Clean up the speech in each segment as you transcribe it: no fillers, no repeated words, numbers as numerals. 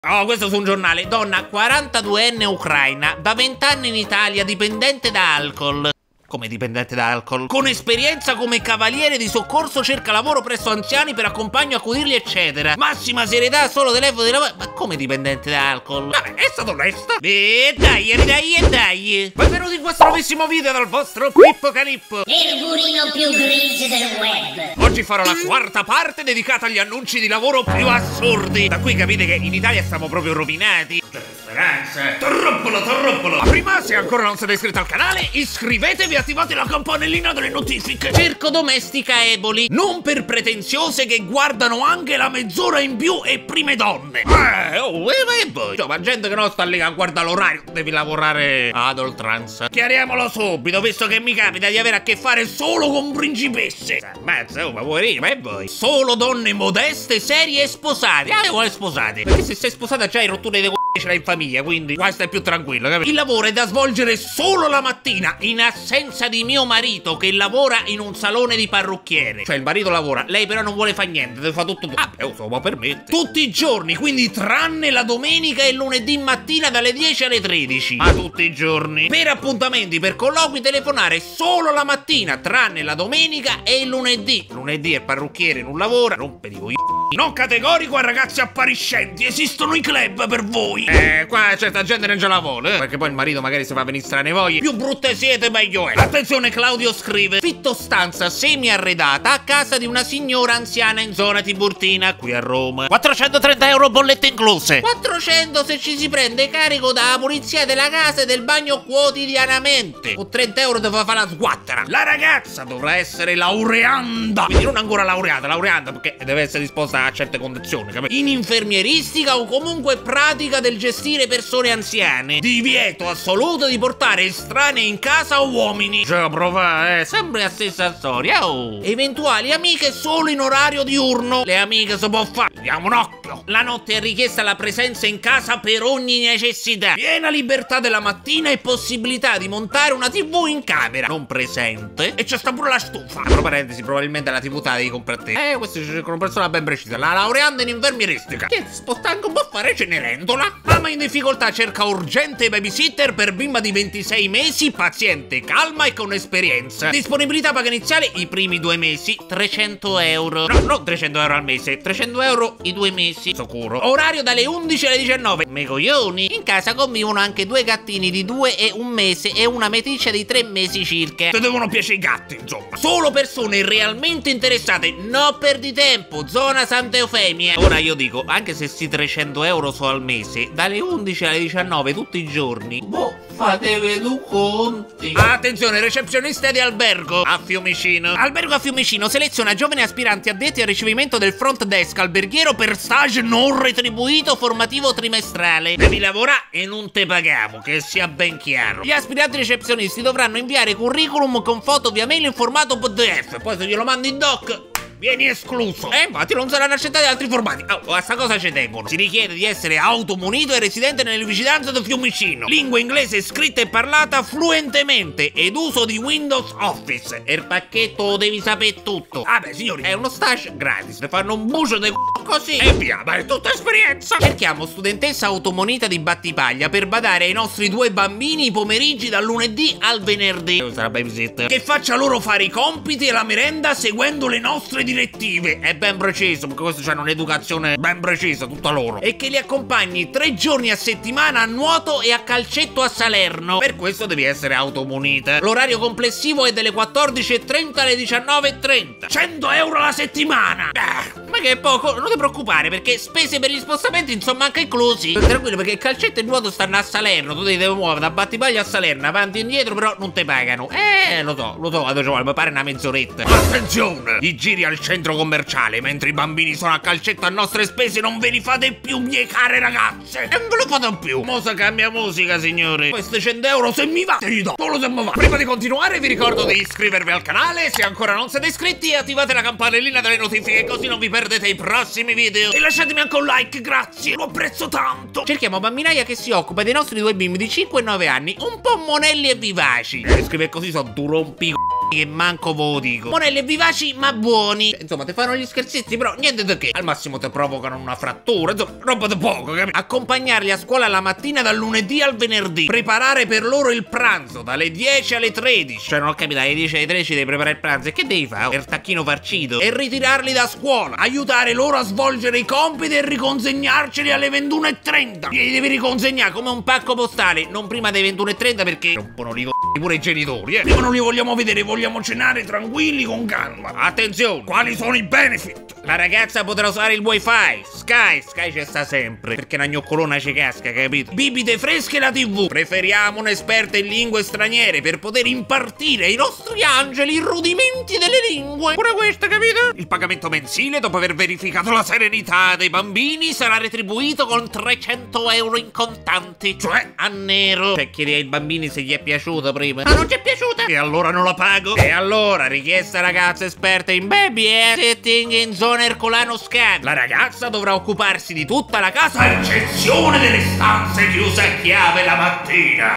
Oh, questo su un giornale. Donna 42enne ucraina, da 20 anni in Italia, dipendente da alcol. Come dipendente da alcol? Con esperienza come cavaliere di soccorso, cerca lavoro presso anziani per accompagno, accudirli, eccetera. Massima serietà, solo telefono di lavoro. Ma come dipendente da alcol? Vabbè, è stato onesto. Dai. Benvenuti in questo nuovissimo video dal vostro Pippo Calippo, il burino più grigio del web. Oggi farò la quarta parte dedicata agli annunci di lavoro più assurdi. Da qui capite che in Italia stiamo proprio rovinati. Speranza. Torroppolo. Ma prima, se ancora non siete iscritti al canale, iscrivetevi e attivate la campanellina delle notifiche. Cerco domestica Eboli, non per pretenziose che guardano anche la mezz'ora in più e prime donne. E poi? Cioè, ma gente che non sta lì a guardare l'orario, devi lavorare ad oltranza. Chiariamolo subito, visto che mi capita di avere a che fare solo con principesse. Ammazza, ma poverino, e voi? Solo donne modeste, serie e sposate. Vuole sposate? Perché se sei sposata già hai rotture di ce l'hai in famiglia, quindi qua stai più tranquillo, capito? Il lavoro è da svolgere solo la mattina, in assenza di mio marito che lavora in un salone di parrucchiere. Cioè il marito lavora, lei però non vuole fare niente, deve fare tutto. Lo so, ma permette. Tutti i giorni, quindi tranne la domenica e il lunedì mattina dalle 10 alle 13. Ma tutti i giorni. Per appuntamenti, per colloqui, telefonare solo la mattina, tranne la domenica e il lunedì. Lunedì è parrucchiere, non lavora, rompe di coglioni. Non categorico a ragazzi appariscenti, esistono i club per voi. Qua certa gente non ce la vuole, perché poi il marito magari si fa venire strane voglie. Più brutte siete meglio è. Attenzione, Claudio scrive: fitto stanza semi arredata a casa di una signora anziana in zona Tiburtina, qui a Roma. 430 euro bollette incluse. 400 se ci si prende carico dalla pulizia della casa e del bagno quotidianamente. Con 30 euro deve fare la sguattera. La ragazza dovrà essere laureanda, quindi non ancora laureata, perché deve essere disposta a certe condizioni, capito? In infermieristica o comunque pratica del gestire persone anziane. Divieto assoluto di portare estranei in casa o uomini. Cioè, prova, sempre la stessa storia. Eventuali amiche solo in orario diurno. Le amiche si può fare. Diamo un occhio. La notte è richiesta la presenza in casa per ogni necessità. Piena libertà della mattina e possibilità di montare una TV in camera. Non presente. E c'è sta pure la stufa. Tra parentesi, probabilmente la TV te la devi comprare a te. Questi cercano una persona ben precisa. La laureanda in infermieristica, che sposta anche un po' a fare Cenerentola. Mamma in difficoltà cerca urgente babysitter per bimba di 26 mesi, paziente, calma e con esperienza. Disponibilità paga iniziale i primi 2 mesi, 300 euro. No, non 300 euro al mese, 300 euro i 2 mesi, sicuro. Orario dalle 11 alle 19. Me coglioni. In casa convivono anche 2 gattini di 2 e 1 mese e una meticcia di 3 mesi circa. Ti devono piacere i gatti, insomma. Solo persone realmente interessate, no perdi tempo, zona Santa Eufemia. Ora io dico, anche se sti 300 euro so al mese, dalle 11 alle 19 tutti i giorni, boh, fatevi due conti. Attenzione, recepzionista di albergo a Fiumicino. Albergo a Fiumicino seleziona giovani aspiranti addetti al ricevimento del front desk alberghiero per stage non retribuito formativo trimestrale. Devi lavorare e non te pagamo, che sia ben chiaro. Gli aspiranti recepzionisti dovranno inviare curriculum con foto via mail in formato PDF. Poi se glielo mandi in doc vieni escluso. Infatti non saranno accettati altri formati. A sta cosa ci tengono. Si richiede di essere automunito e residente nelle vicinanze di Fiumicino. Lingua inglese scritta e parlata fluentemente ed uso di Windows Office. E il pacchetto lo devi sapere tutto. Vabbè signori, è uno stage gratis. Ne fanno un bucio di così e via, ma è tutta esperienza. Cerchiamo studentessa automunita di Battipaglia per badare ai nostri 2 bambini i pomeriggi dal lunedì al venerdì. Sarà babysitter. Che faccia loro fare i compiti e la merenda seguendo le nostre direttive. È ben preciso, perché questo c'hanno un'educazione ben precisa, tutta loro. E che li accompagni 3 giorni a settimana a nuoto e a calcetto a Salerno. Per questo devi essere automunita. L'orario complessivo è dalle 14:30 alle 19:30. 100 euro alla settimana. Ma che è poco, non ti preoccupare, perché spese per gli spostamenti insomma anche inclusi. Tranquillo, perché il calcetto e il nuoto stanno a Salerno. Tu ti devi muovere da Battipaglia a Salerno, avanti e indietro, però non ti pagano. Lo so, quando ci vuole, mi pare una mezz'oretta. Attenzione, i giri al centro commerciale mentre i bambini sono a calcetto a nostre spese non ve li fate più, mie care ragazze. Non ve lo fate più. Mosa cambia musica, signore. Questi 100 euro se mi va, te li do. Solo se mi va. Prima di continuare vi ricordo di iscrivervi al canale se ancora non siete iscritti e attivate la campanellina delle notifiche così non vi perdete i prossimi video. E lasciatemi anche un like, grazie, lo apprezzo tanto. Cerchiamo bambinaia che si occupa dei nostri 2 bimbi di 5 e 9 anni, un po' monelli e vivaci. Scrive così, so duro un pico. che manco ve lo dico. Monelli e vivaci ma buoni. Insomma, ti fanno gli scherzetti, però niente di che. Al massimo ti provocano una frattura, insomma, roba di poco, capito? Accompagnarli a scuola la mattina dal lunedì al venerdì. Preparare per loro il pranzo dalle 10 alle 13. Cioè, non ho capito, alle 10 alle 13 devi preparare il pranzo. E che devi fare? Per tacchino farcito. E ritirarli da scuola. Aiutare loro a svolgere i compiti e riconsegnarceli alle 21:30. Li devi riconsegnare come un pacco postale, non prima dei 21:30 perché rompono li pure i genitori, Prima non li vogliamo vedere, vogliamo cenare tranquilli con calma. Attenzione, quali sono i benefit? La ragazza potrà usare il wifi. Sky ci sta sempre, perché una gnoccolona ci casca, capito? Bibite fresche e la TV. Preferiamo un'esperta in lingue straniere per poter impartire ai nostri angeli i rudimenti delle lingue. Pure questa, capito? Il pagamento mensile, dopo aver verificato la serenità dei bambini, sarà retribuito con 300 euro in contanti. Cioè, a nero. Cioè, chiedi ai bambini se gli è piaciuta prima. Ma non ci è piaciuta? E allora non la pago? E allora, richiesta ragazza esperta in baby setting in zona Ercolano Scan. La ragazza dovrà occuparsi di tutta la casa, a eccezione delle stanze chiuse a chiave la mattina.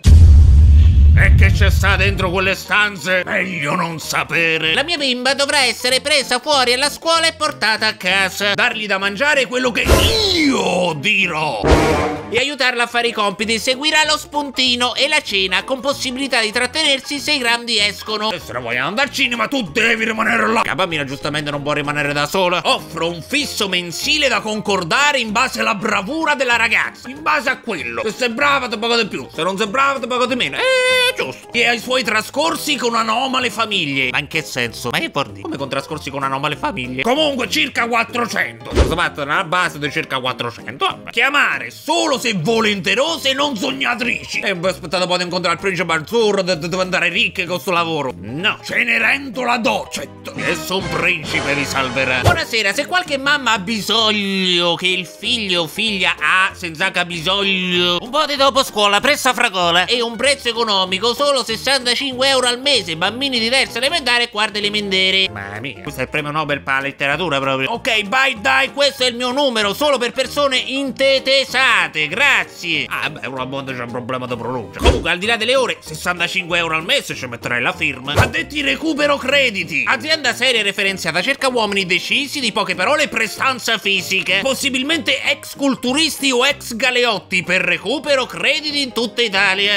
E che c'è sta dentro quelle stanze? Meglio non sapere. La mia bimba dovrà essere presa fuori alla scuola e portata a casa. Dargli da mangiare quello che io dirò. E aiutarla a fare i compiti. Seguirà lo spuntino e la cena con possibilità di trattenersi se i grandi escono. E se non vogliamo andare al cinema tu devi rimanere là. La bambina giustamente non può rimanere da sola. Offro un fisso mensile da concordare in base alla bravura della ragazza. In base a quello. Se sei brava ti pago di più. Se non sei brava ti pago di meno. Giusto. E ai suoi trascorsi con anomale famiglie. Ma in che senso? Ma che vuol dire? Come con trascorsi con anomale famiglie? Comunque circa 400. Questo fatto nella base di circa 400. Vabbè. Chiamare solo se volenterose e non sognatrici. E voi aspettate poi di incontrare il principe azzurro, devo andare ricche con sto lavoro. No. Cenerentola docet. Nessun principe vi salverà. Buonasera, se qualche mamma ha bisogno che il figlio o figlia ha senza che ha bisogno un po' di dopo scuola presso Fragola e un prezzo economico solo 65 euro al mese, bambini di terza elementare e quarta elementare. Mamma mia, questo è il premio Nobel per la letteratura proprio. Ok, bye dai, questo è il mio numero, solo per persone intetesate, grazie. Ah beh, una volta c'è un problema di pronuncia. Comunque, al di là delle ore, 65 euro al mese ci metterai la firma. Addetti recupero crediti. Azienda seria referenziata, cerca uomini decisi, di poche parole e prestanza fisica. Possibilmente ex culturisti o ex galeotti per recupero crediti in tutta Italia.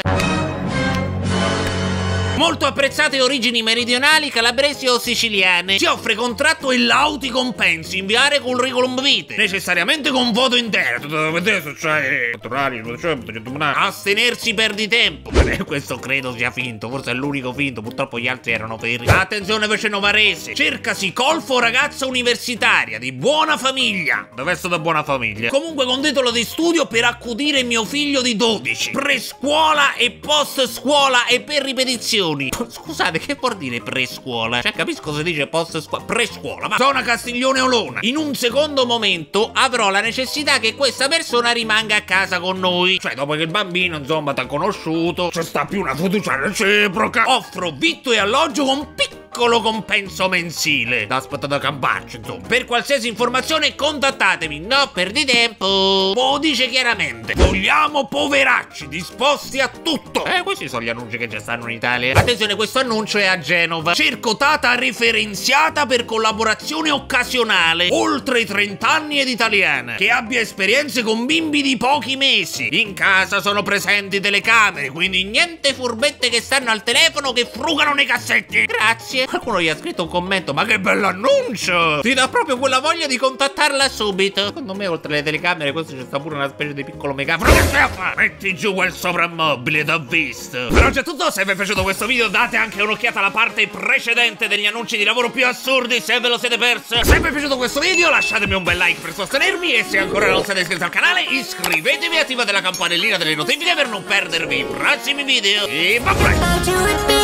Molto apprezzate origini meridionali, calabresi o siciliane. Si offre contratto e lauti compensi. Inviare curriculum vitae. Necessariamente con voto intero. Vedete se c'è astenersi per di tempo. Questo credo sia finto. Forse è l'unico finto. Purtroppo gli altri erano veri. Attenzione invece Novarese. Cercasi colfo ragazza universitaria di buona famiglia. Dove sto da buona famiglia? Comunque con titolo di studio per accudire mio figlio di 12. Prescuola e post scuola e per ripetizioni. Scusate, che vuol dire prescuola? Cioè, capisco se dice post scuola, prescuola, ma zona Castiglione Olona. In un secondo momento avrò la necessità che questa persona rimanga a casa con noi. Cioè, dopo che il bambino, insomma, t'ha conosciuto, c'è sta più una fiducia reciproca. Offro vitto e alloggio con piccolo compenso mensile. Da aspettare da camparci, insomma. Per qualsiasi informazione contattatemi, no perdi tempo. Lo dice chiaramente. Vogliamo poveracci disposti a tutto. Questi sono gli annunci che già stanno in Italia. Attenzione, questo annuncio è a Genova. Cerco tata referenziata per collaborazione occasionale, oltre i 30 anni ed italiana, che abbia esperienze con bimbi di pochi mesi. In casa sono presenti telecamere, quindi niente furbette che stanno al telefono che frugano nei cassetti. Grazie. Qualcuno gli ha scritto un commento, ma che bell'annuncio! Ti dà proprio quella voglia di contattarla subito. Secondo me oltre le telecamere questo c'è sta pure una specie di piccolo megafono. Che stai a fare? Metti giù quel soprammobile, t'ho visto. Per oggi è tutto, se vi è piaciuto questo video date anche un'occhiata alla parte precedente degli annunci di lavoro più assurdi se ve lo siete perso. Se vi è piaciuto questo video lasciatemi un bel like per sostenermi e se ancora non siete iscritti al canale iscrivetevi e attivate la campanellina delle notifiche per non perdervi i prossimi video. E bye bye!